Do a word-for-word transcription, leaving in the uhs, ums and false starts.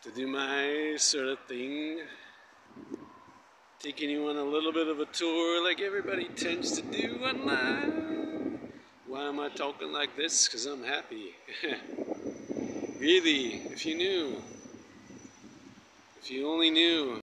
to do my sort of thing, taking you on a little bit of a tour like everybody tends to do online. Why am I talking like this? Because I'm happy. Really, if you knew, if you only knew.